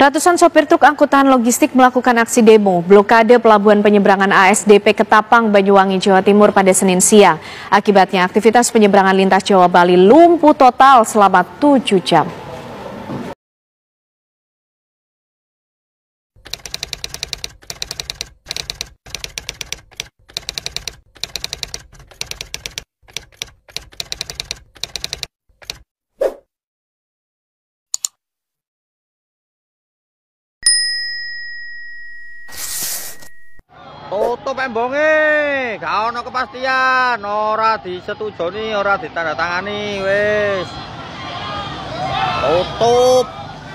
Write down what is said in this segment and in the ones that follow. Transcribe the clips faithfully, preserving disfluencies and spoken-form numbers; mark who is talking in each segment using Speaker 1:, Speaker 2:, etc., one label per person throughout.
Speaker 1: Ratusan sopir truk angkutan logistik melakukan aksi demo blokade pelabuhan penyeberangan A S D P Ketapang, Banyuwangi, Jawa Timur pada Senin siang. Akibatnya aktivitas penyeberangan lintas Jawa Bali lumpuh total selama tujuh jam.
Speaker 2: Tutup embonge, gak ono kepastian, ora disetujoni, ora ditandatangani, wis. Tutup.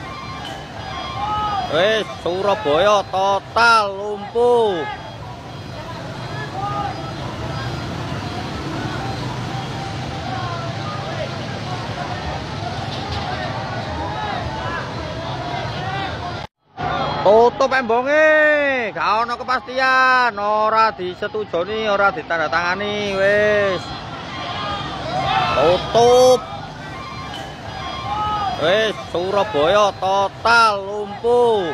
Speaker 2: Wis, Surabaya total lumpuh. Tutup embonge, gak ono kepastian, ora disetujoni, ora ditandatangani, wis. Tutup. Wis, Surabaya total lumpuh.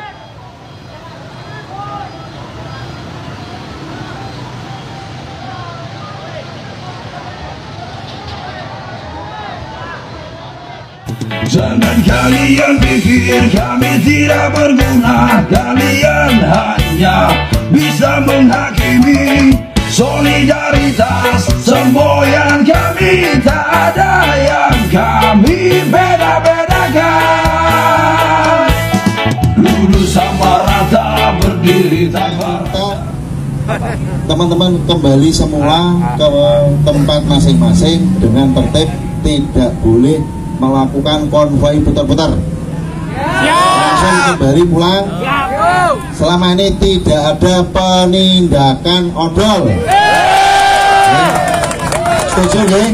Speaker 3: Jangan kalian pikir kami tidak berguna. Kalian hanya bisa menghakimi solidaritas semboyan kami. Tak ada yang kami beda-bedakan. Lurus sama rata, berdiri tanpa.
Speaker 4: Teman-teman kembali semua ke tempat masing-masing dengan tertib, tidak boleh melakukan konvoi putar-putar. Langsung kembali pulang. Selama ini tidak ada penindakan odol. Setuju ya?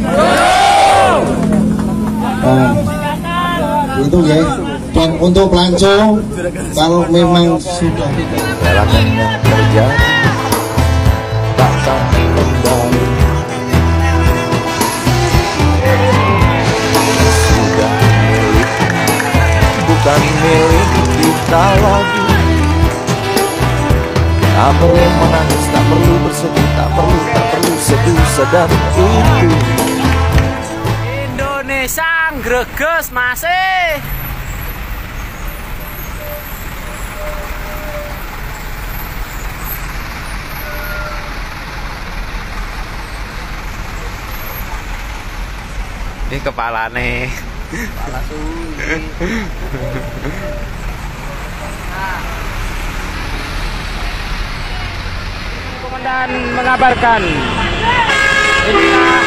Speaker 4: Nah, itu ya. Dan untuk pelancong, kalau memang sudah
Speaker 5: jalanan yang terjadi tak sampai kembali. Bukan milik kita lagi. Tak perlu menangis, tak perlu bersedih, tak perlu, tak perlu sedih sedang itu.
Speaker 6: Indonesia greges masih. Ini kepala nih. Kepala sulit. Komandan mengabarkan inilah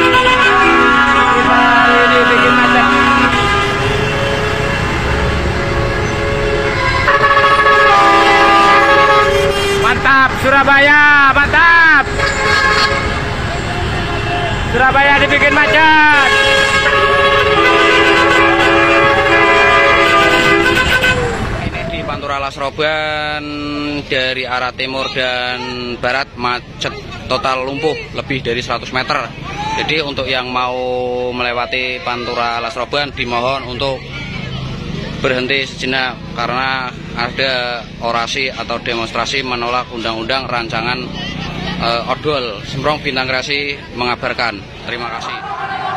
Speaker 6: kita ini bikin macet. Mantap Surabaya, mantap. Surabaya dibikin macet.
Speaker 2: Pantura Lasroban dari arah timur dan barat macet total lumpuh lebih dari seratus meter. Jadi untuk yang mau melewati Pantura Lasroban dimohon untuk berhenti sejenak karena ada orasi atau demonstrasi menolak undang-undang rancangan uh, odol. Semprong Bintang Kreasi mengabarkan. Terima kasih.